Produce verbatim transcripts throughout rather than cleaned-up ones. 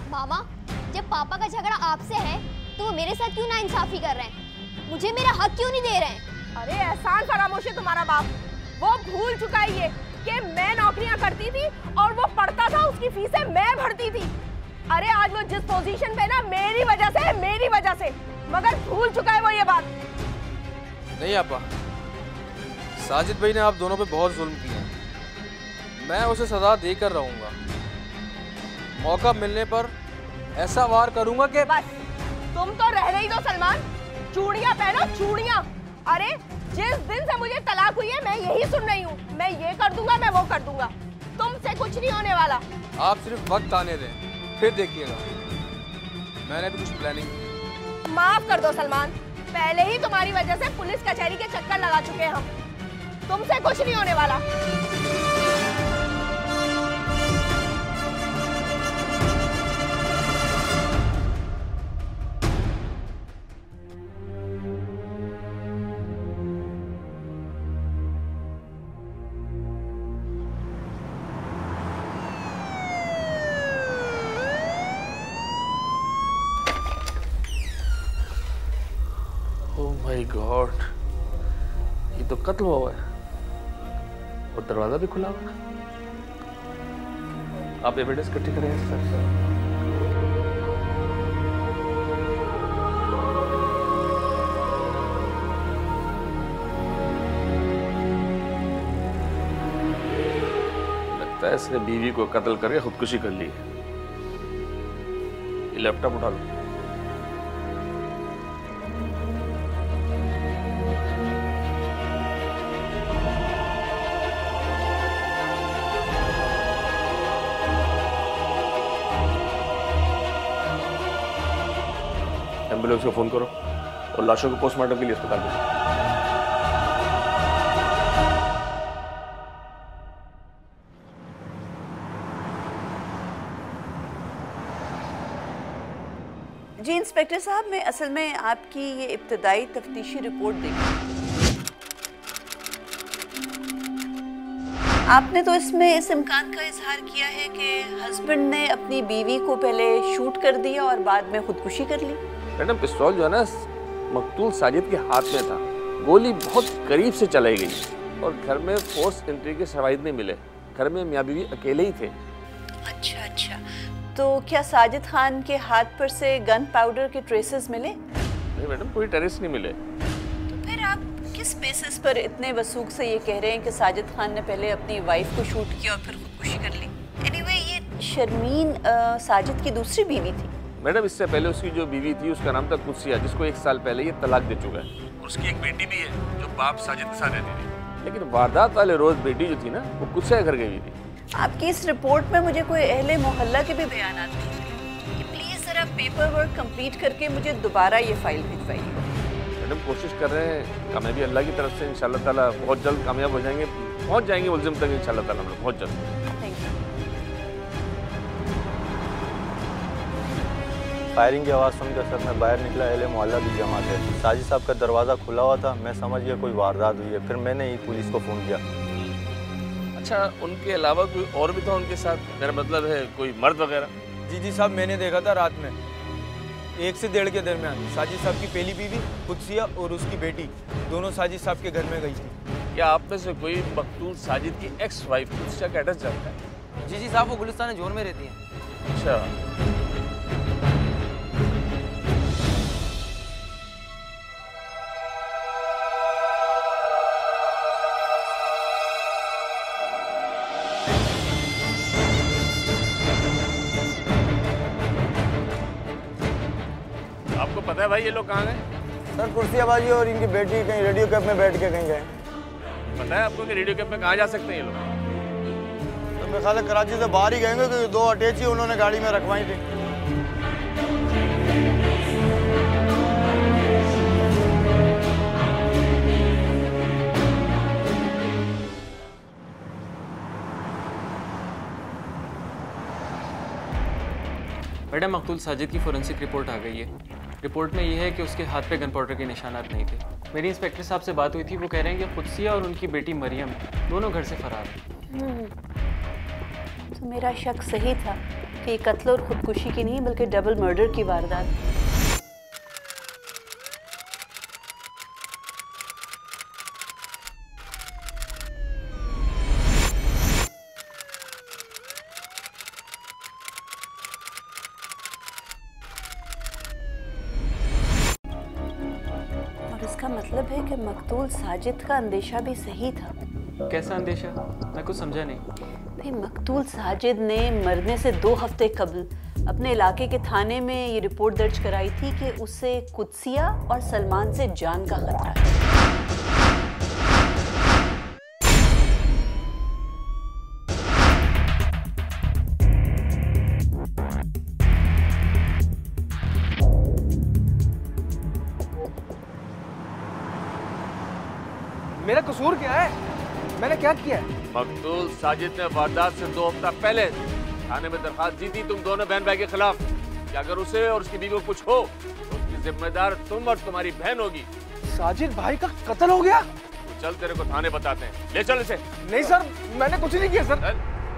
मामा, जब पापा का झगड़ा आपसे है तो वो मेरे साथ क्यों नाइंसाफी कर रहे हैं? मुझे मेरा हक क्यों नहीं दे रहे हैं? अरे एहसान फरामोश है तुम्हारा बाप। वो भूल चुका है ये कि मैं नौकरियां करती थी और वो पढ़ता था, उसकी फीसें मैं भरती थी। अरे आज वो जिस पोजीशन पे ना मेरी वजह से मेरी वजह से मगर भूल चुका है वो ये बात। नहीं आपा, साजिद भाई ने आप दोनों पे बहुत जुल्म किया। मैं उसे सजा देकर रहूंगा। मौका मिलने पर ऐसा वार करूंगा कि बस तुम तो रह रही दो सलमान। चूड़ियां पहनो चूड़ियां। अरे जिस दिन से मुझे तलाक हुई है मैं यही सुन रही हूँ, मैं ये कर दूंगा, मैं वो कर दूंगा। तुमसे कुछ नहीं होने वाला। आप सिर्फ वक्त आने दें, फिर देखिएगा। मैंने भी कुछ प्लानिंग की। माफ कर दो सलमान, पहले ही तुम्हारी वजह से पुलिस कचहरी के चक्कर लगा चुके हैं हम। तुमसे कुछ नहीं होने वाला। माय गॉड, ये तो कत्ल हुआ है और दरवाजा भी खुला हुआ है। आप एविडेंस इकट्ठी करें सर। लगता है इसने बीवी को कत्ल करके खुदकुशी कर ली है। ये लैपटॉप उठा लो। एम्बुलेंस को फोन करो और लाशों को पोस्टमार्टम के लिए अस्पताल भेजो। जी इंस्पेक्टर साहब, मैं असल में आपकी ये इब्तदाई तफ्तीशी रिपोर्ट देखी। आपने तो इसमें इस इम्कान का इजहार किया है कि हस्बैंड ने अपनी बीवी को पहले शूट कर दिया और बाद में खुदकुशी कर ली। मैडम, पिस्तौल जो है ना मकतूल साजिद के हाथ में था। गोली बहुत करीब से चलाई गई और घर में फोर्स एंट्री के शवाहिद नहीं मिले। घर में मियाँ बीवी अकेले ही थे। अच्छा अच्छा, तो क्या साजिद खान के हाथ पर से गन पाउडर के ट्रेसेस मिले? नहीं मैडम, कोई ट्रेस नहीं मिले। तो फिर आप किस बेसिस पर इतने वसूख से ये कह रहे हैं कि साजिद खान ने पहले अपनी वाइफ को शूट किया और फिर खुदकुशी कर ली? एनीवे, ये शर्मीन आ, साजिद की दूसरी बीवी थी। मैडम, इससे पहले उसकी जो बीवी थी उसका नाम था कुदसिया, जिसको एक साल पहले ये तलाक दे चुका है। और उसकी एक बेटी भी है जो बाप साजिद के साथ रहती थी। लेकिन वारदात वाले रोज बेटी जो थी ना वो कुदसिया घर गई थी। आपकी इस रिपोर्ट में मुझे कोई अहले मोहल्ला के भी बयान नहीं थे। प्लीज जरा पेपर वर्क कंप्लीट करके मुझे दोबारा ये फाइल भिजवाइएगा। मैडम, कोशिश कर रहे हैं, कामयाबी अल्लाह की तरफ से। इंशाल्लाह ताला बहुत जल्द कामयाब हो जाएंगे, पहुंच जाएंगे मुल्जिम तक इंशाल्लाह ताला। मैडम बहुत जल्द। Thank you. फायरिंग की आवाज़ सुनकर सर मैं बाहर निकला। अहले मोहल्ला भी जमा थे। साजिद साहब का दरवाज़ा खुला हुआ था। मैं समझ गया कोई वारदात हुई है। फिर मैंने ही पुलिस को फ़ोन किया। अच्छा, उनके अलावा कोई और भी था उनके साथ? मेरा मतलब है कोई मर्द वगैरह? जी जी साहब, मैंने देखा था रात में एक से डेढ़ के दरमियान साजिद साहब की पहली बीवी कुदसिया और उसकी बेटी दोनों साजिद साहब के घर में गई थी। क्या आप में से कोई मकतूल साजिद की एक्स वाइफ कुदसिया का एड्रेस जानता है? जी जी साहब, वो गुलिस्तान जोन में रहती हैं। अच्छा, आपको पता है भाई ये लोग कहाँ गए? सर कुर्सियाबाजी और इनकी बेटी कहीं रेडियो कैब में बैठ के कहीं गए। पता है आपको कि रेडियो कैब में कहाँ जा सकते हैं ये लोग? तो मेरे ख्याल है कराची से बाहर ही गएंगे, क्योंकि दो अटैची उन्होंने गाड़ी में रखवाई थी। मैडम, मकतूल साजिद की फोरेंसिक रिपोर्ट आ गई है। रिपोर्ट में यह है कि उसके हाथ पे गन पाउडर के निशानात नहीं थे। मेरी इंस्पेक्टर साहब से बात हुई थी, वो कह रहे हैं कि कुदसिया और उनकी बेटी मरियम दोनों घर से फरार हैं। तो मेरा शक सही था। कि ये कत्ल और खुदकुशी की नहीं बल्कि डबल मर्डर की वारदात है। और इसका मतलब है कि मकतूल साजिद का अंदेशा भी सही था। कैसा अंदेशा? मैं कुछ समझा नहीं। भाई मकतूल साजिद ने मरने से दो हफ्ते कबल अपने इलाके के थाने में ये रिपोर्ट दर्ज कराई थी कि उसे कुदसिया और सलमान से जान का खतरा है। मेरा कसूर क्या है? मैंने क्या किया है? मकतूल साजिद ने वारदात से दो हफ्ता पहले थाने में दरखास्त दी थी तुम दोनों बहन भाई के खिलाफ कि अगर उसे और उसकी बीवी को कुछ हो तो उसकी जिम्मेदार तुम और तुम्हारी बहन होगी। साजिद भाई का कत्ल हो गया? तो चल तेरे को थाने बताते हैं, ले चल इसे। नहीं सर, मैंने कुछ नहीं किया सर।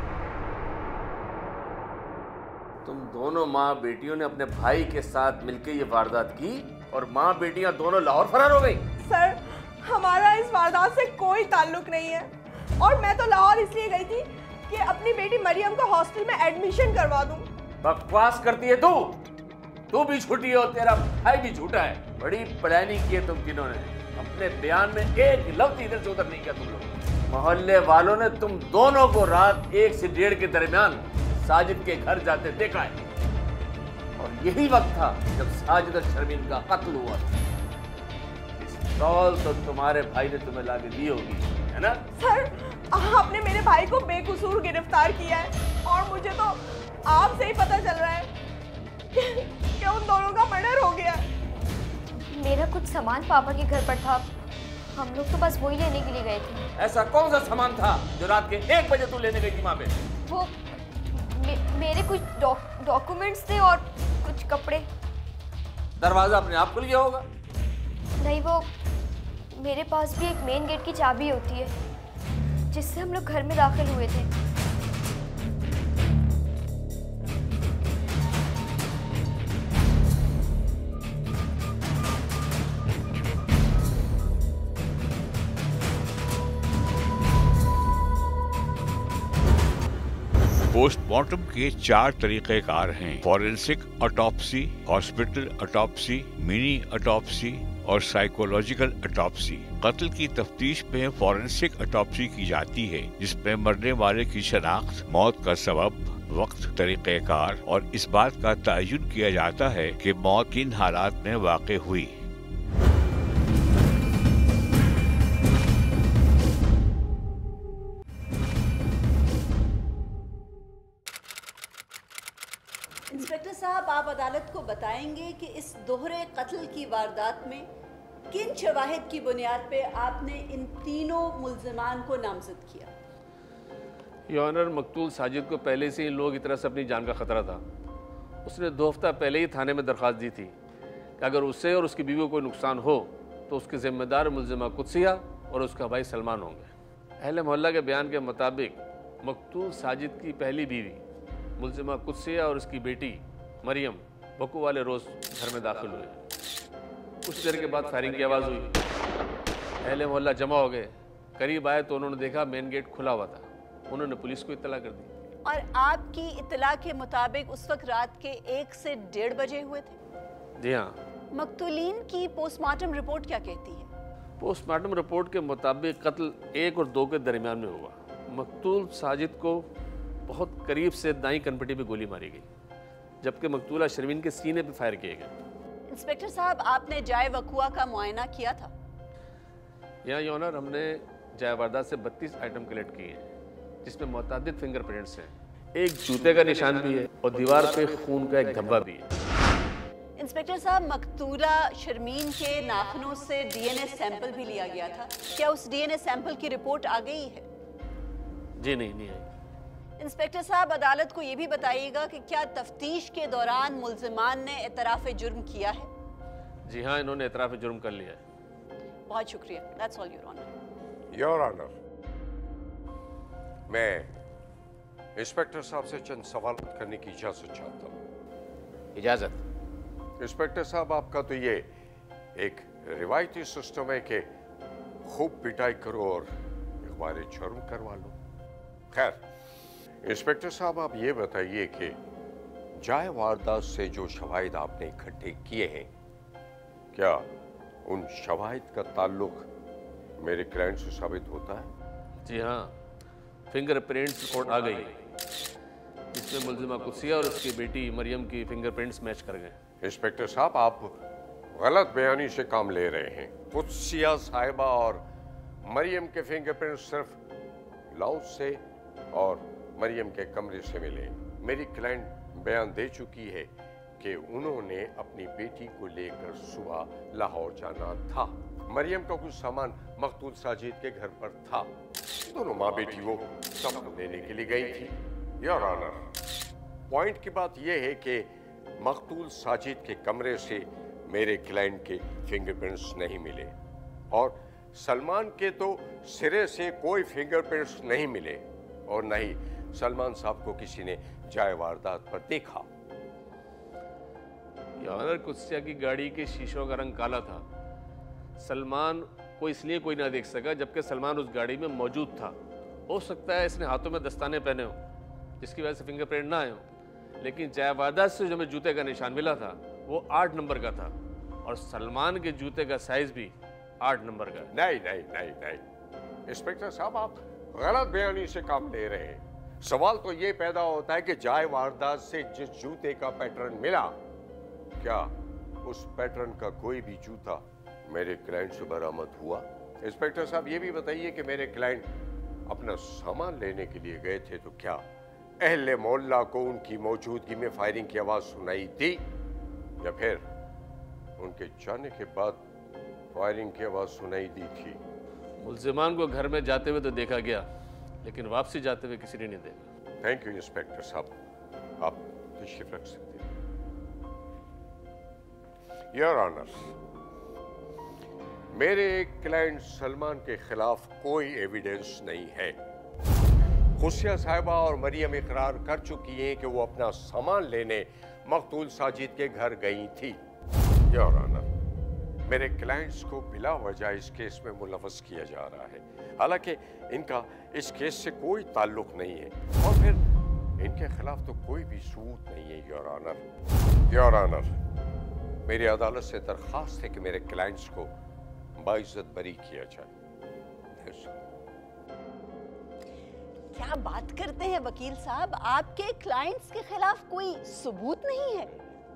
तुम दोनों माँ बेटियों ने अपने भाई के साथ मिलकर ये वारदात की और माँ बेटियां दोनों लाहौर फरार हो गई। सर हमारा इस वारदात से कोई ताल्लुक नहीं है और मैं तो लाहौर इसलिए गई थी कि अपनी बेटी मरियम को हॉस्टल में एडमिशन करवा दूं। बकवास करती है तू तू भी झूठी है और तेरा भाई भी झूठा है। बड़ी प्लानिंग की है तुम तीनों ने। अपने बयान में एक लफ्ज इधर से उधर नहीं किया तुम लोग। मोहल्ले वालों ने तुम दोनों को रात एक से डेढ़ के दरमियान साजिद के घर जाते देखा है और यही वक्त था जब साजिद और शर्मीन का कत्ल हुआ था। पिस्तौल तो तुम्हारे भाई ने तुम्हें लाके दी होगी, है ना? सर आपने मेरे भाई को बेकसूर गिरफ्तार किया है और मुझे तो आपसे ही पता चल रहा है कि, कि उन दोनों का मर्डर हो गया। मेरा कुछ सामान पापा के घर पर था, हम लोग तो बस वही लेने के लिए गए थे। ऐसा कौन सा सामान था जो रात के एक बजे तू लेने गई थी वहां पे? वो मे, मेरे कुछ डॉ, डॉक्यूमेंट्स थे और कुछ कपड़े। दरवाजा अपने आप खुल गया होगा। नहीं, वो मेरे पास भी एक मेन गेट की चाबी होती है जिससे हम लोग घर में दाखिल हुए थे। पोस्टमार्टम के चार तरीक़ेकार हैं: forensic autopsy, hospital autopsy, mini autopsy और साइकोलॉजिकल ऑटोप्सी। कत्ल की तफ्तीश में फॉरेंसिक ऑटोप्सी की जाती है जिसमें मरने वाले की शनाख्त, मौत का सबब, वक्त, तरीक़ेकार और इस बात का तयन किया जाता है कि मौत किन हालात में वाक़ई हुई। इंस्पेक्टर साहब, आप अदालत को बताएंगे कि इस दोहरे कत्ल की वारदात में किन शवाहिद की बुनियाद पे आपने इन तीनों मुल्ज़िमान को नामज़द किया? योर ऑनर, मकतूल साजिद को पहले से ही लोग इस तरह से अपनी जान का खतरा था। उसने दो हफ्ता पहले ही थाने में दरख्वास्त दी थी कि अगर उसे और उसकी बीवी को कोई नुकसान हो तो उसके ज़िम्मेदार मुल्ज़िमा कुदसिया और उसका भाई सलमान होंगे। अहले मोहल्ला के बयान के मुताबिक मकतूल साजिद की पहली बीवी मुल्ज़िमा कुदसिया और उसकी बेटी मरियम बकू वाले रोज़ घर में दाखिल हुए। कुछ देर के बाद फायरिंग की आवाज़ हुई। अहले मोहल्ला जमा हो गए। करीब आए तो उन्होंने देखा मेन गेट खुला हुआ था। उन्होंने पुलिस को इत्तला कर दी। और आपकी इत्तला के मुताबिक उस वक्त रात के एक से डेढ़ बजे हुए थे? जी हाँ। मकतूलीन की पोस्टमार्टम रिपोर्ट क्या कहती है? पोस्टमार्टम रिपोर्ट के मुताबिक कत्ल एक और दो के दरमियान में हुआ। मकतूल साजिद को बहुत करीब से दाईं कनपट्टी पे गोली मारी गई जबकि मकतूला शर्मीन के सीने पे फायर किए गए। इंस्पेक्टर साहब, आपने जाए वकुआ का मुआयना किया था? यहाँ योर ऑनर, हमने जाए वारदात से बत्तीस आइटम कलेक्ट किए हैं जिसमें मुतअद्दिद फिंगरप्रिंट्स हैं। एक जूते का निशान भी है और दीवार पे खून का एक धब्बा भी है। इंस्पेक्टर साहब, मकतूला शर्मीन के नाखूनों से डीएनए सैंपल भी लिया गया था। क्या उस डीएनए सैंपल की रिपोर्ट आ गई है? जी नहीं, नहीं आई। इंस्पेक्टर साहब, अदालत को ये भी बताइएगा कि क्या तफ्तीश के दौरान मुल्जिमान ने एतराफ़ जुर्म किया है? जी हाँ, इन्होंने एतराफ़ जुर्म कर लिया है। बहुत शुक्रिया। That's all your honour. Your honour, मैं इंस्पेक्टर साहब से चंद सवाल करने की इजाजत चाहता हूँ। इजाज़त। इंस्पेक्टर साहब, आपका तो ये एक रिवायती सिस्टम है कि खूब पिटाई करो और हमारे जुर्म करवा लो। खैर, इंस्पेक्टर साहब आप ये बताइए कि जाए वारदात से जो शवाहिद आपने इकट्ठे किए हैं, क्या उन शवाहिद का ताल्लुक मेरे क्लाइंट से साबित होता है? जी हाँ, फिंगरप्रिंट्स रिपोर्ट आ गई जिसमें मुलजिमा कुदसिया और उसकी बेटी मरियम की फिंगरप्रिंट्स मैच कर गए। इंस्पेक्टर साहब, आप गलत बयानी से काम ले रहे हैं। कुदसिया साहिबा और मरियम के फिंगरप्रिंट सिर्फ लाउंज से और मरियम के कमरे से मिले। मेरी क्लाइंट बयान दे चुकी है कि उन्होंने अपनी बेटी को लेकर सुबह लाहौर जाना था। मरियम का कुछ सामान मकतूल साजिद के घर पर था। दोनों माँ बेटी वो सामान लेने के लिए गई थी। योर ऑनर, पॉइंट की बात यह है कि मकतूल साजिद के कमरे से मेरे क्लाइंट के फिंगरप्रिंट्स नहीं मिले और सलमान के तो सिरे से कोई फिंगरप्रिंट्स नहीं मिले और न ही सलमान साहब को किसी ने जाए वारदात पर देखा। यार, कुदसिया की गाड़ी के शीशों का रंग काला था। सलमान को इसलिए कोई ना देख सका जबकि सलमान उस गाड़ी में मौजूद था। हो सकता है इसने हाथों में दस्ताने पहने हो जिसकी वजह से फिंगरप्रिंट ना आए हो, लेकिन जाए वारदात से जो हमें जूते का निशान मिला था वो आठ नंबर का था और सलमान के जूते का साइज भी आठ नंबर का। नहीं नहीं नहीं नहीं इंस्पेक्टर साहब, आप गलत बयानी से काम ले रहे हैं। सवाल तो ये पैदा होता है कि जाए वारदात से जिस जूते का पैटर्न मिला, क्या उस पैटर्न का कोई भी जूता मेरे क्लाइंट से बरामद हुआ? इंस्पेक्टर साहब, ये भी बताइए कि मेरे क्लाइंट अपना सामान लेने के लिए गए थे तो क्या अहले मोहल्ला को उनकी मौजूदगी में फायरिंग की आवाज सुनाई दी या फिर उनके जाने के बाद फायरिंग की आवाज सुनाई दी थी? मुलजिमान को घर में जाते हुए तो देखा गया, लेकिन वापसी जाते हुए किसी ने नहीं देखा। थैंक यू इंस्पेक्टर साहब, आप तशरीफ रख सकते हैं। योर ऑनर, मेरे क्लाइंट सलमान के खिलाफ कोई एविडेंस नहीं है। कुदसिया साहिबा और मरियम इकरार कर चुकी हैं कि वो अपना सामान लेने मकतूल साजिद के घर गई थी। योर ऑनर, मेरे क्लाइंट्स को बिला वजह इस केस में मुलव्वस किया जा रहा है, हालांकि इनका इस केस से कोई ताल्लुक नहीं है और फिर इनके खिलाफ तो कोई भी सबूत नहीं है। योर ऑनर, योर ऑनर, मेरी अदालत से दरख्वास्त है कि मेरे क्लाइंट्स को बाइज्जत बरी किया जाए। क्या बात करते हैं वकील साहब, आपके क्लाइंट्स के खिलाफ कोई सबूत नहीं है?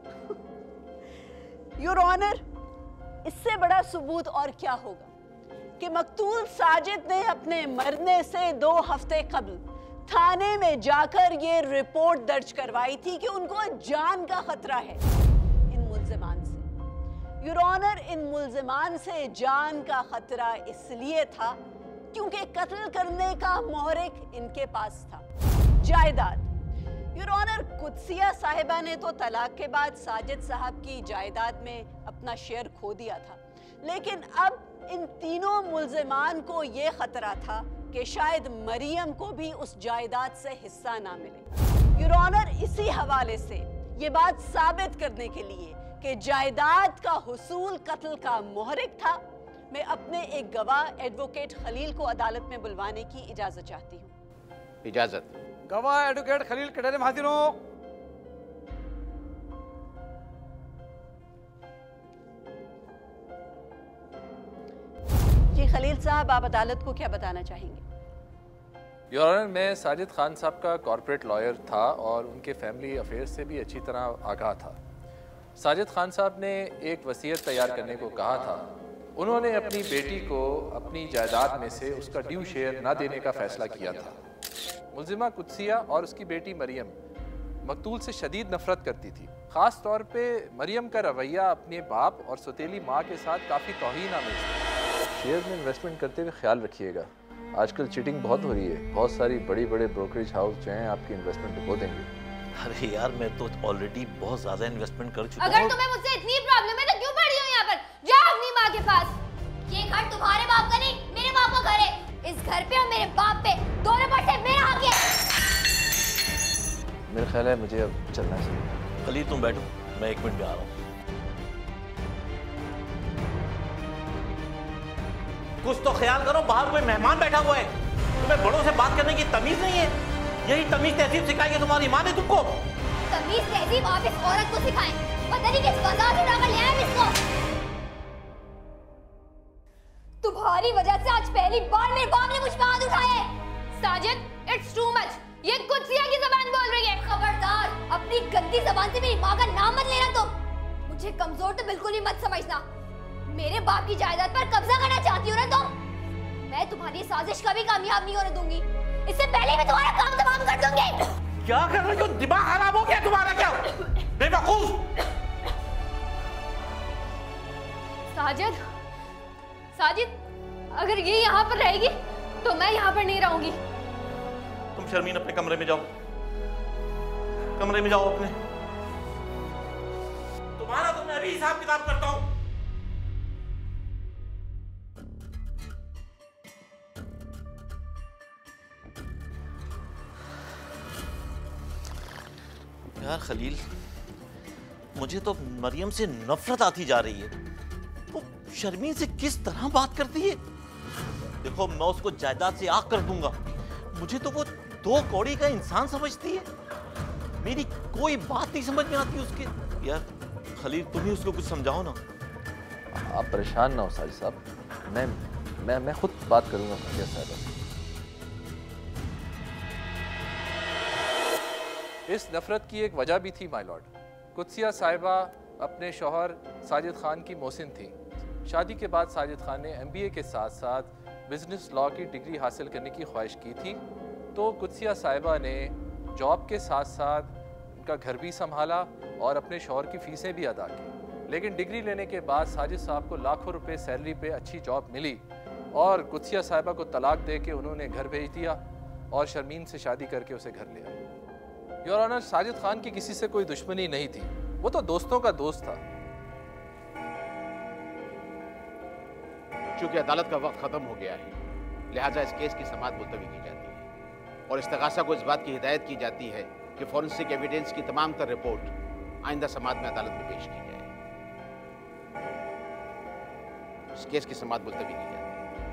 योर ऑनर, इससे बड़ा सबूत और क्या होगा कि मकतूल साजिद ने अपने मरने से दो हफ्ते कबल थाने में जाकर ये रिपोर्ट दर्ज करवाई थी कि उनको जान का खतरा है इन मुल्जिमान से। योर ऑनर, इन मुल्जिमान से जान का खतरा इसलिए था क्योंकि कत्ल करने का मोहरिक इनके पास था। जायदाद, योर ऑनर, कुदसिया साहिबा ने तो तलाक के बाद साजिद साहब की जायदाद में अपना शेयर खो दिया था, लेकिन अब इन तीनों मुल्जिमान को ये खतरा था कि शायद मरियम को भी उस जायदाद से हिस्सा ना मिले। योर ऑनर, इसी हवाले से ये बात साबित करने के लिए कि जायदाद का हुसूल कत्ल का मोहरिक था, मैं अपने एक गवाह एडवोकेट खलील को अदालत में बुलवाने की इजाजत चाहती हूँ। इजाजत। गवाह एडवोकेट खलील कटहरे में हाजिर हो। जी खलील साहब, आप अदालत को क्या बताना चाहेंगे? योर ऑनर, मैं साजिद खान साहब का कॉर्पोरेट लॉयर था और उनके फैमिली अफेयर से भी अच्छी तरह आगाह था। साजिद खान साहब ने एक वसीयत तैयार करने को कहा था। उन्होंने अपनी बेटी को अपनी जायदाद में से उसका ड्यू शेयर ना देने का फैसला किया था। मुल्जिमा कुदसिया और उसकी बेटी मरियम मकतूल से शदीद नफरत करती थी। ख़ास तौर पे मरियम का रवैया अपने बाप और सौतेली माँ के साथ काफ़ी तौहीन आमेज़ था। शेयर में इन्वेस्टमेंट करते हुए ख्याल रखिएगा, आजकल चीटिंग बहुत हो रही है। बहुत सारी बड़ी बड़े ब्रोकरेज हाउस जो हैं आपकी इन्वेस्टमेंट डुबो देंगे। अरे यार, मैं तो ऑलरेडी बहुत ज़्यादा इन्वेस्टमेंट कर चुका हूँ। अगर तुम्हें मुझसे इतनी प्रॉब्लम है तो क्यों पड़ी हो यहाँ पर? जाओ अपनी माँ के पास। ये घर तुम्हारे बाप का नहीं, मेरे बाप का घर है। इस घर पे और मेरे बाप पे दोनों पर से मेरा हक है। मेरा ख्याल है मुझे अब चलना चाहिए। खलील तुम बैठो, मैं एक मिनट में आ रहा हूँ। कुछ तो ख्याल करो, बाहर कोई मेहमान बैठा हुआ है। तुम्हें बड़ों से बात करने की तमीज नहीं है? यही तमीज तहजीब सिखाएगी तुम्हारी माँ ने तुमको? तमीज तहजीब आप इस औरत को सिखाएं। पता नहीं किस बाजार से लाकर ले आए इसको। तुम्हारी वजह से आज पहली बार मेरे बाप ने मुझ पे हाथ उठाए। Sajid, it's too much. ये कुत्सिया की जबान बोल रही है। खबरदार, अपनी गंदी जबान से मेरी माँ का नाम मत लेना तुम। मुझे कमजोर तो बिल्कुल ही मत समझना। मेरे बाप की जायदाद पर कब्जा करना चाहती हो ना तुम? मैं तुम्हारी साजिश कभी कामयाब नहीं होने दूंगी। इससे पहले मैं तुम्हारा काम तमाम कर दूंगी। क्या कर रही हो? दिमाग खराब हो गया तुम्हारा क्या? बेवकूफ। साजिद, साजिद, अगर ये यहाँ पर रहेगी तो मैं यहाँ पर नहीं रहूंगी। तुम शर्मीन अपने कमरे में जाओ, कमरे में जाओ अपने। तुम्हारा तो मैं अभी हिसाब किताब करता हूँ। यार खलील, मुझे तो मरियम से नफरत आती जा रही है। वो शर्मीन से किस तरह बात करती है। देखो, मैं उसको जायदाद से आग कर दूंगा। मुझे तो वो दो कौड़ी का इंसान समझती है। मेरी कोई बात नहीं समझ में आती उसके। यार खलील, तुम ही उसको कुछ समझाओ ना। आप परेशान ना हो साजिद साहब, मैं मैं मैं खुद बात करूंगा कुत्सिया साहिबा से। इस नफरत की एक वजह भी थी माय लॉर्ड। कुत्सिया साहिबा अपने शौहर साजिद खान की मोहसिन थी। शादी के बाद साजिद खान ने एम बी ए के साथ साथ बिजनेस लॉ की डिग्री हासिल करने की ख्वाहिश की थी। तो कुत्सिया साहिबा ने जॉब के साथ साथ उनका घर भी संभाला और अपने शौहर की फ़ीसें भी अदा की। लेकिन डिग्री लेने के बाद साजिद साहब को लाखों रुपए सैलरी पे अच्छी जॉब मिली और कुत्सिया साहिबा को तलाक दे के उन्होंने घर भेज दिया और शर्मीन से शादी करके उसे घर ले आए। योर ऑनर, साजिद खान की किसी से कोई दुश्मनी नहीं थी, वो तो दोस्तों का दोस्त था। चूंकि अदालत का वक्त खत्म हो गया है, लिहाजा इस केस की समाअत मुलतवी की जाती है और इस्तगासा को इस बात की हिदायत की जाती है कि फॉरेंसिक एविडेंस की तमाम तर रिपोर्ट आइंदा समाअत में अदालत में पेश की जाए। इस केस की समाअत मुलतवी की जाती है।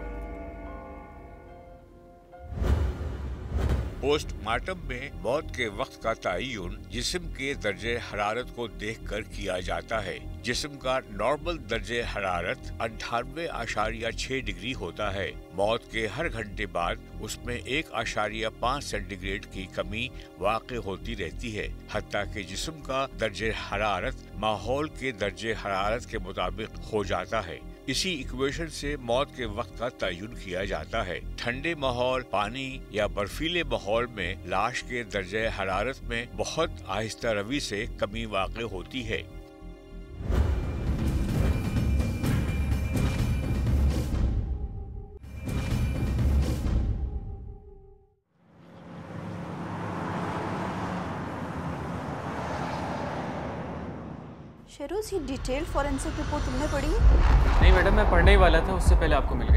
पोस्टमार्टम में मौत के वक्त का तयन जिस्म के दर्जे हरारत को देखकर किया जाता है। जिस्म का नॉर्मल दर्जे हरारत अंठानवे आशारिया छह डिग्री होता है। मौत के हर घंटे बाद उसमें एक आशारिया पाँच सेंटीग्रेड की कमी वाक़ होती रहती है, हत्ता कि जिस्म का दर्जे हरारत माहौल के दर्जे हरारत के मुताबिक हो जाता है। इसी इक्वेशन से मौत के वक्त का तयन किया जाता है। ठंडे माहौल, पानी या बर्फीले माहौल में लाश के दर्जे हरारत में बहुत आहिस्ता रवी से कमी वाक़ होती है। शेरोज, ये डिटेल फॉरेंसिक रिपोर्ट तुमने पढ़ी? नहीं मैडम, मैं पढ़ने ही वाला था, उससे पहले आपको मिल गई।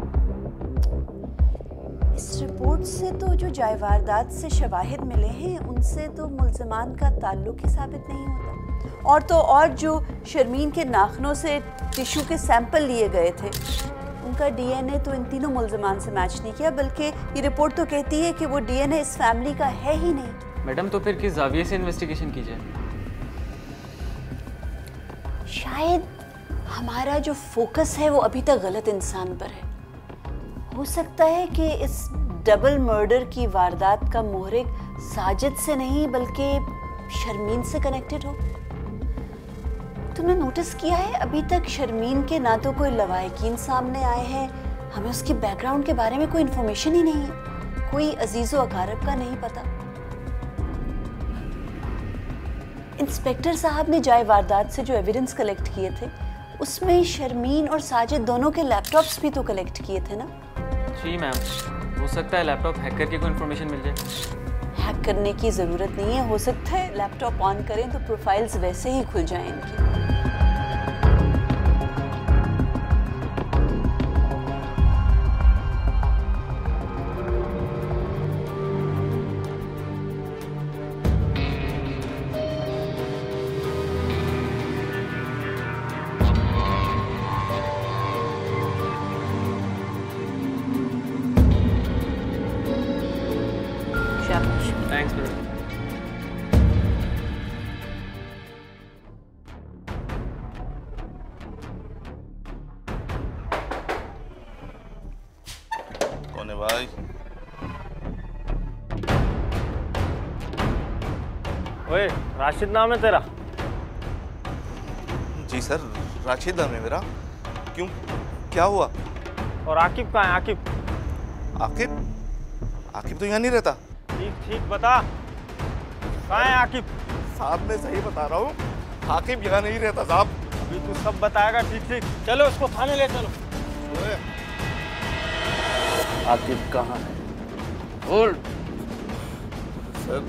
इस रिपोर्ट से तो जो जाय वारदात से शवाहिद मिले हैं उनसे तो मुल्ज़मान का ताल्लुक ही साबित नहीं होता। और तो और जो शर्मीन के नाखनों से टिश्यू के सैंपल लिए गए थे उनका डीएनए तो इन तीनों मुल्ज़मान से मैच नहीं किया, बल्कि ये रिपोर्ट तो कहती है कि वो डीएनए इस फैमिली का है ही नहीं। मैडम, तो फिर किस जाविये से इन्वेस्टिगेशन की जाए? शायद हमारा जो फोकस है वो अभी तक गलत इंसान पर है। हो सकता है कि इस डबल मर्डर की वारदात का मोहरिक साजिद से नहीं बल्कि शर्मीन से कनेक्टेड हो। तुमने नोटिस किया है अभी तक शर्मीन के ना तो कोई लवाहिकीन सामने आए हैं, हमें उसके बैकग्राउंड के बारे में कोई इन्फॉर्मेशन ही नहीं है, कोई अजीज़ो अकारब का नहीं पता। इंस्पेक्टर साहब ने जाय वारदात से जो एविडेंस कलेक्ट किए थे उसमें शर्मीन और साजिद दोनों के लैपटॉप्स भी तो कलेक्ट किए थे ना? जी मैम, हो सकता है लैपटॉप हैक करके कोई इन्फॉर्मेशन मिल जाए। हैक करने की ज़रूरत नहीं है, हो सकता है लैपटॉप ऑन करें तो प्रोफाइल्स वैसे ही खुल जाएं इनकी। मेरे भाई। ओए, राशिद नाम है तेरा? जी सर, राशिद नाम है मेरा। क्यों, क्या हुआ? और आकिब कहाँ है? आकिब आकिब आकिब तो यहाँ नहीं रहता। ठीक ठीक बता, कहाँ है आकिब? साहब मैं सही बता रहा हूँ, आकिब यहाँ नहीं रहता साहब। अभी तू सब बताएगा। ठीक ठीक, चलो उसको थाने ले चलो। आकिब कहाँ है? बोल सर,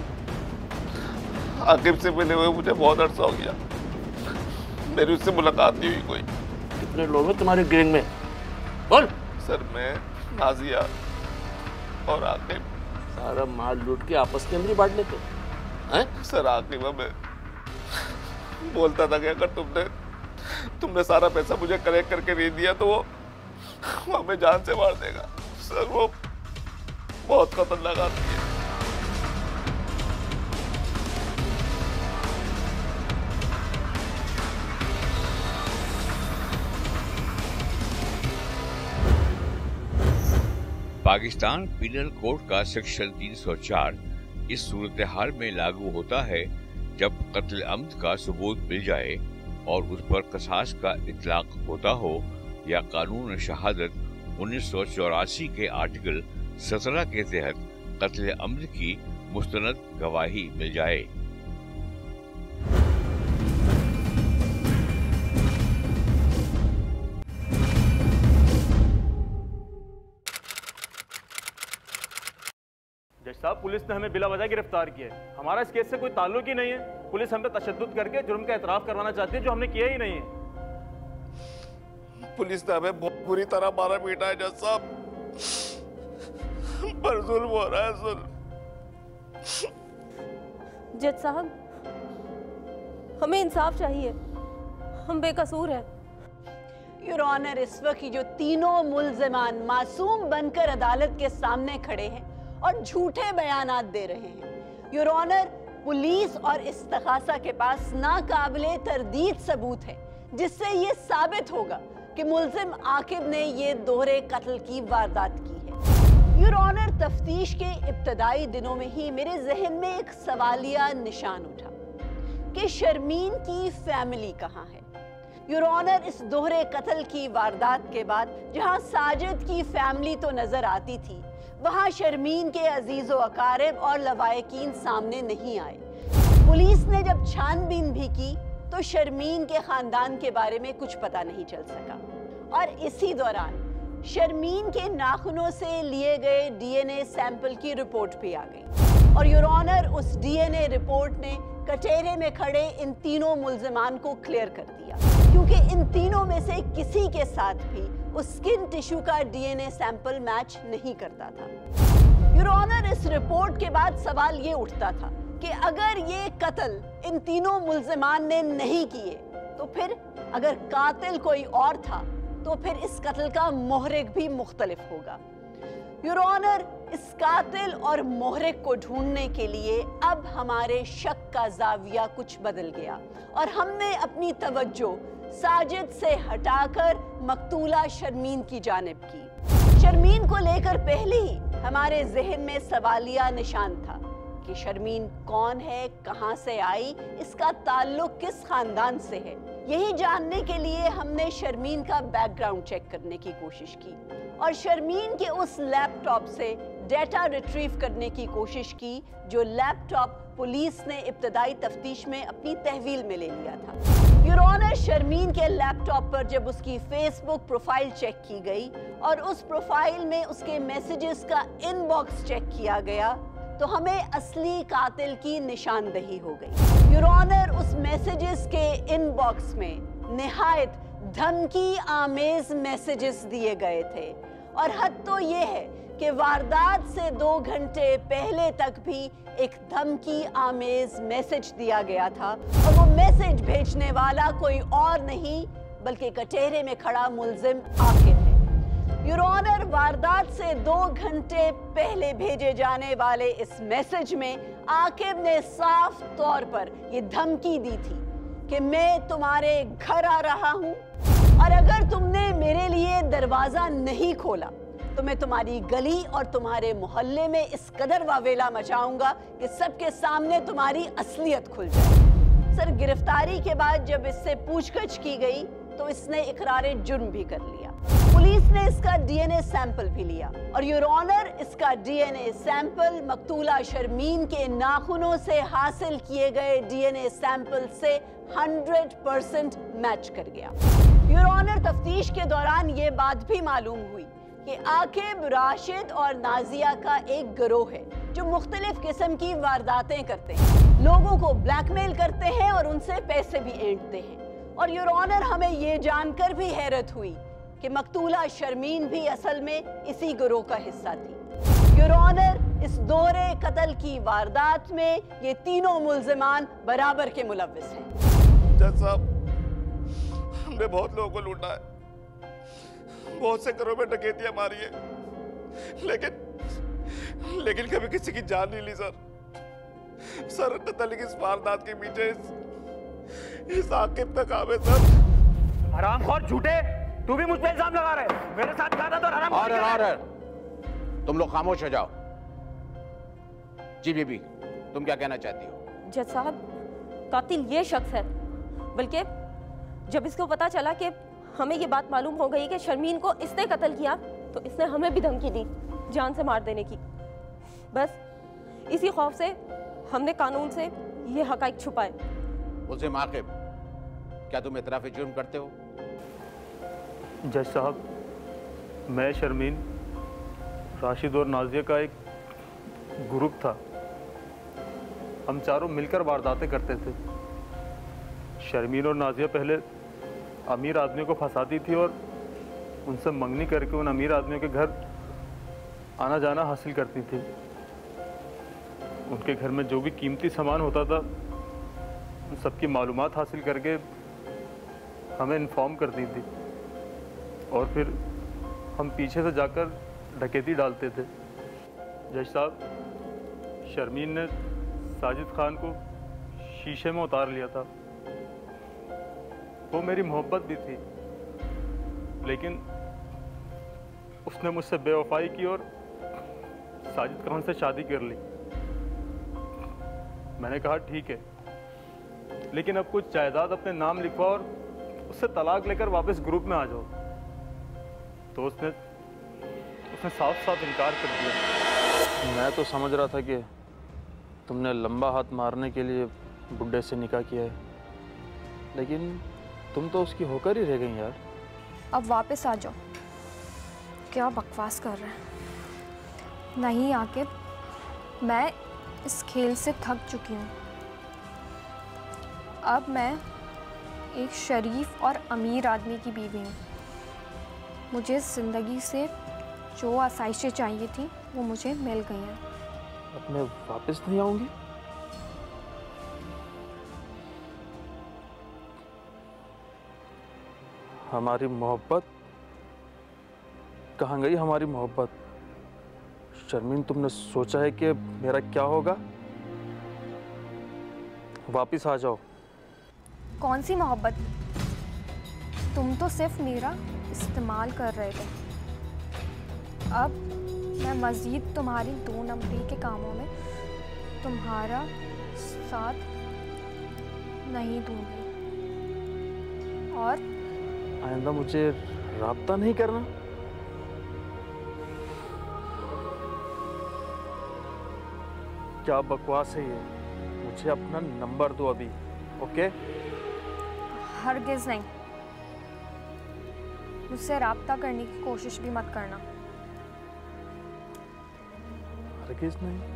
आकिब से मिले हुए मुझे बहुत अरसा हो गया, मेरी उससे मुलाकात नहीं हुई कोई। कितने लोग हैं तुम्हारे गैंग में? बोल। सर मैं, नाजिया और आकिब। सारा माल लूट के आपस के अंदर ही बांट लेते हैं? सर आकिब हमें बोलता था कि अगर तुमने तुमने सारा पैसा मुझे कलेक्ट करके दे दिया तो वो, वो हमें जान से मार देगा। सर वो बहुत खतरनाक आदमी है। पाकिस्तान पीनल कोड का सेक्शन तीन सौ चार इस सूरत हाल में लागू होता है जब कत्ल अम्द का सबूत मिल जाए और उस पर कसास का इतलाक होता हो या कानून शहादत उन्नीस सौ चौरासी के आर्टिकल सत्रह के तहत कत्ल अम्द की मुस्तनद गवाही मिल जाए। जज साहब, पुलिस ने हमें बिला वजह गिरफ्तार किया है। हमारा इस केस से कोई ताल्लुक ही नहीं है। पुलिस हम पे तशद्दुद करके जुर्म का एतराफ करवाना चाहती है जो हमने किया ही नहीं है। पुलिस ने हमें बहुत बुरी तरह मारा पीटा है जज साहब, पर जुल्म हो रहा है। जुल्म। जज साहब, हमें इंसाफ चाहिए, हम बेकसूर हैं। योर ऑनर, इस वक्त जो तीनों मुल्जिमान मासूम बनकर अदालत के सामने खड़े हैं और झूठे बयानात दे रहे हैं। योर ऑनर, पुलिस और इस्तगासा के पास नाकाबिले तरदीद सबूत है जिससे ये साबित होगा कि मुल्जिम आकिब ने ये दोहरे कत्ल की वारदात की है। योर ऑनर, तफ्तीश के इब्तदाई दिनों में ही मेरे जहन में एक सवालिया निशान उठा कि शर्मीन की फैमिली कहाँ है। योर ऑनर, इस दोहरे कत्ल की वारदात के बाद जहां साजिद की फैमिली तो नजर आती थी, वहां शर्मीन के अजीजो अकारिब और लवायकीन सामने नहीं आए। पुलिस ने जब छानबीन भी की तो शर्मीन के खानदान के बारे में कुछ पता नहीं चल सका और इसी दौरान शर्मीन के नाखूनों से लिए गए डीएनए सैंपल की रिपोर्ट भी आ गई और योर ऑनर, उस डीएनए रिपोर्ट ने कटहरे में खड़े इन तीनों मुल्जिमान को क्लियर कर दिया क्योंकि इन तीनों में से किसी के साथ भी उस स्किन टिश्यू का डीएनए सैंपल मैच नहीं करता था। योर ऑनर, इस रिपोर्ट के बाद सवाल ये उठता था कि अगर ये कत्ल इन तीनों मुल्जिमान ने नहीं किए तो फिर अगर कातिल कोई और था तो फिर इस कत्ल का मोहरिक भी मुख्तलिफ होगा। योर ऑनर, इस कातिल और मोहरिक को ढूंढने के लिए अब हमारे शक का जाविया कुछ बदल गया और हमने अपनी तवज्जो साजिद से हटाकर मकतूला शर्मीन की जानिब की। शर्मीन को लेकर पहले ही हमारे जहन में सवालिया निशान था कि शर्मीन कौन है, कहां से आई, इसका ताल्लुक किस खानदान से है। यही जानने के लिए हमने शर्मीन का बैकग्राउंड चेक करने की कोशिश की और शर्मीन के उस लैपटॉप से डेटा रिट्रीव करने की कोशिश की जो लैपटॉप पुलिस ने इब्तदाई तफ्तीश में अपनी तहवील में ले लिया था। योर ऑनर, शर्मीन के लैपटॉप पर जब उसकी फेसबुक प्रोफाइल चेक की गई और उस प्रोफाइल में उसके मैसेजेस का इनबॉक्स चेक किया गया तो हमें असली कातिल की निशानदही हो गई। योर ऑनर, उस मैसेजेस के इनबॉक्स में निहायत धमकी आमेज मैसेजेस दिए गए थे और हद तो ये है कि वारदात से दो घंटे पहले तक भी एक धमकी आमेज मैसेज दिया गया था और वो मैसेज भेजने वाला कोई और नहीं बल्कि कटहरे में खड़ा मुल्जिम आकिब है। योर ऑनर, वारदात से दो घंटे पहले भेजे जाने वाले इस मैसेज में आकिब ने साफ तौर पर ये धमकी दी थी कि मैं तुम्हारे घर आ रहा हूं और अगर तुमने मेरे लिए दरवाजा नहीं खोला तो तो मैं तुम्हारी गली और तुम्हारे मोहल्ले में इस कदर वावेला मचाऊंगा कि सबके सामने तुम्हारी असलियत खुल जाए। सर, गिरफ्तारी के बाद जब इससे पूछताछ की गई तो इसने इकरार जुर्म भी कर लिया। पुलिस ने इसका डीएनए सैंपल भी लिया और योर ऑनर, इसका डीएनए सैंपल मकतूला शर्मीन के नाखूनों से हासिल किए गए डीएनए सैंपल से हंड्रेड परसेंट मैच कर गया। योर ऑनर, तफ्तीश के दौरान ये बात भी मालूम हुई कि आकिब, राशिद और नाजिया का एक गिरोह है जो मुख्तलिफ किस्म की वारदातें करते हैं, लोगों को ब्लैकमेल करते हैं और उनसे पैसे भी ऐंठते हैं। और योर ऑनर, हमें ये जानकर भी हैरत हुई कि मकतूला शर्मीन भी असल में इसी गिरोह का हिस्सा थी। योर ऑनर, इस दोहरे कत्ल की वारदात में ये तीनों मुल्जिमान बराबर के मुलव्विस हैं। जज साहब, हमने बहुत लोगों को लूटा है, बहुत से घरों में डकैतियां मारी है, लेकिन लेकिन कभी किसी की जान नहीं ली सर। सर, कत्ल की इस वारदात के पीछे इस, इस आकिब का काम है सर। हरामखोर झूठे, तू भी मुझ पे इल्जाम लगा रहे है। मेरे साथ कहा था तो हराम और और तुम लोग खामोश हो जाओ। जी बीबी, तुम क्या कहना चाहती हो? जज साहब, कातिल ये शख्स है, बल्कि जब इसको पता चला कि हमें ये बात मालूम हो गई कि शर्मीन को इसने कत्ल किया तो इसने हमें भी धमकी दी जान से मार देने की। बस इसी खौफ से हमने कानून से ये हकाइक छुपाए। मुल्जिम आकिब, क्या तुम इतराफ़ जुर्म करते हो? जज साहब, मैं, शर्मीन, राशिद और नाजिया का एक ग्रुप था। हम चारों मिलकर वारदातें करते थे। शर्मीन और नाजिया पहले अमीर आदमियों को फंसाती थी और उनसे मंगनी करके उन अमीर आदमियों के घर आना जाना हासिल करती थी। उनके घर में जो भी कीमती सामान होता था उन सबकी मालूमात हासिल करके हमें इन्फॉर्म करती थी और फिर हम पीछे से जाकर डकैती डालते थे। जज साहब, शर्मीन ने साजिद खान को शीशे में उतार लिया था। वो मेरी मोहब्बत भी थी, लेकिन उसने मुझसे बेवफाई की और साजिद खान से शादी कर ली। मैंने कहा ठीक है, लेकिन अब कुछ जायदाद अपने नाम लिखवा और उससे तलाक लेकर वापस ग्रुप में आ जाओ। तो उसने उसने साफ साफ इनकार कर दिया। मैं तो समझ रहा था कि तुमने लंबा हाथ मारने के लिए बुड्ढे से निकाह किया है, लेकिन तुम तो उसकी होकर ही रह गई यार। अब वापस आ जाओ। क्या बकवास कर रहे हैं? नहीं आकिब, मैं इस खेल से थक चुकी हूँ। अब मैं एक शरीफ और अमीर आदमी की बीवी हूँ। मुझे ज़िंदगी से जो आसाइशें चाहिए थी वो मुझे मिल गई हैं। अब मैं वापस नहीं आऊँगी? हमारी मोहब्बत कहाँ गई? हमारी मोहब्बत? शर्मीन, तुमने सोचा है कि मेरा क्या होगा? वापस आ जाओ। कौन सी मोहब्बत? तुम तो सिर्फ मेरा इस्तेमाल कर रहे थे। अब मैं मज़ीद तुम्हारी दो नंबरी के कामों में तुम्हारा साथ नहीं दूंगी। और आइंदा मुझे राब्ता नहीं करना। क्या बकवास है ये? मुझे अपना नंबर दो अभी, ओके? हरगिज़ नहीं। मुझसे राब्ता करने की कोशिश भी मत करना। हरगिज़ नहीं?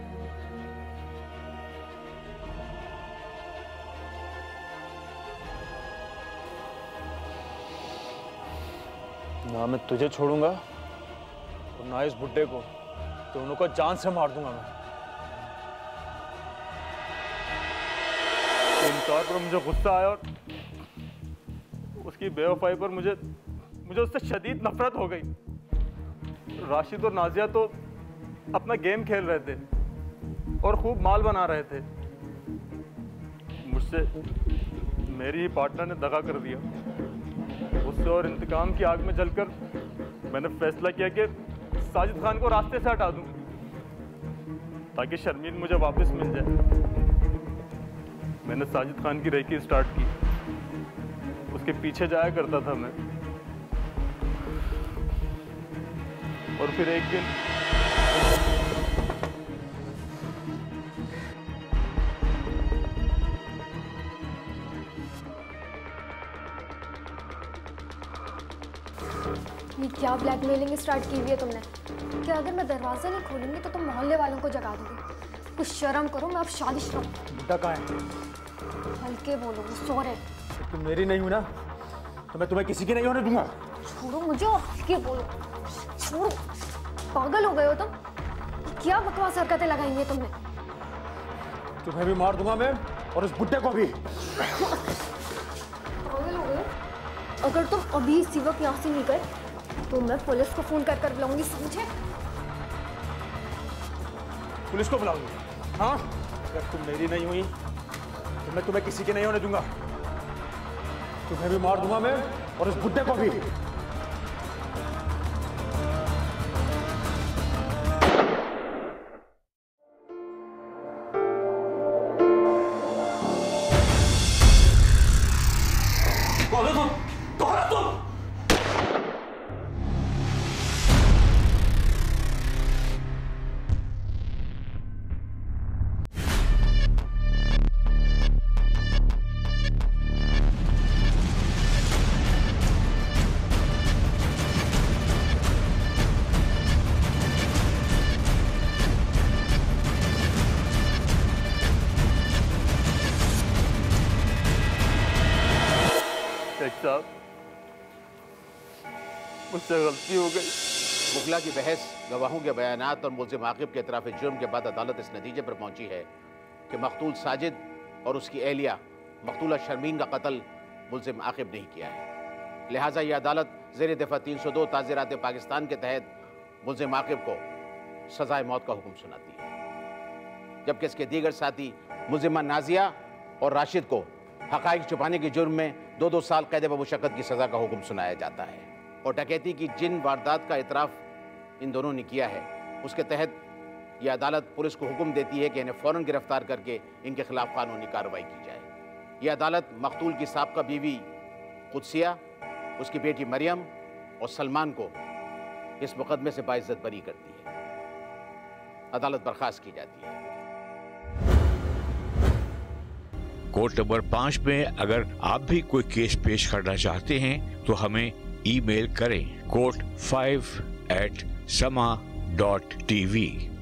ना मैं तुझे छोड़ूंगा और ना इस बुड्ढे को। दोनों को जान से मार दूंगा मैं। इनकार पर मुझे गुस्सा आया और उसकी बेवफाई पर मुझे मुझे उससे शदीद नफरत हो गई। राशिद और नाजिया तो अपना गेम खेल रहे थे और खूब माल बना रहे थे। मुझसे मेरी ही पार्टनर ने दगा कर दिया। गुस्से और इंतकाम की आग में जलकर मैंने फैसला किया कि साजिद खान को रास्ते से हटा दूं ताकि शर्मीन मुझे वापस मिल जाए। मैंने साजिद खान की रेकी स्टार्ट की, उसके पीछे जाया करता था मैं, और फिर एक दिन ये क्या ब्लैकमेलिंग स्टार्ट की हुई है तुमने कि अगर मैं दरवाजा नहीं खोलूंगी तो तुम मोहल्ले वालों को जगा दोगे? कुछ शर्म करो, मैं अब शादीशुदा हूं। बुड्ढा कहाँ है? हल्के बोलो, वो सो रहे। तुम मेरी नहीं हो ना, तो मैं तुम्हें किसी की नहीं होने दूंगा। छोड़ो मुझे और हल्के बोलो, छोड़ो। पागल हो गए हो तुम? क्या बकवास हरकतें लगाई हैं तुमने? तुम्हें भी मार दूंगा मैं, और उस बुड्ढे को भी। पागल हो गए? अगर तुम अभी इसी वक्त यहाँ से नहीं गए तो मैं पुलिस को फोन कर कर बुलाऊंगी, समझे? पुलिस को बुलाऊंगी? हाँ, अगर तुम मेरी नहीं हुई तो मैं तुम्हें किसी के नहीं होने दूंगा। तुम्हें भी मार दूंगा मैं, और उस बुड्ढे को भी। साहब, मुझसे गलती हो गई। मुखला की बहस, गवाहों के बयानात और मुल्ज़िम आकिब के इतराफ़ जुर्म के बाद अदालत इस नतीजे पर पहुंची है कि मकतूल साजिद और उसकी एहलिया मकतूला शर्मीन का कत्ल मुल्ज़िम आकिब नहीं किया है। लिहाजा ये अदालत ज़ेर दफ़ा तीन सौ दो ताज़ीरात पाकिस्तान के तहत मुल्ज़िम आकिब को सज़ाए मौत का हुक्म सुनाती है, जबकि इसके दीगर साथी मुल्ज़िमा नाजिया और राशिद को हक़ाइक़ छुपाने के जुर्म में दो दो साल कैद बमुशक्क़त की सज़ा का हुक्म सुनाया जाता है। और डकैती की जिन वारदात का इतराफ़ इन दोनों ने किया है, उसके तहत यह अदालत पुलिस को हुक्म देती है कि इन्हें फ़ौरन गिरफ्तार करके इनके खिलाफ कानूनी कार्रवाई की जाए। यह अदालत मकतूल की साबका बीवी कुद्सिया, उसकी बेटी मरियम और सलमान को इस मुकदमे से बाइज्जत बरी करती है। अदालत बर्खास्त की जाती है। कोर्ट नंबर पाँच में अगर आप भी कोई केस पेश करना चाहते हैं तो हमें ईमेल करें court five eight Samaa dot TV.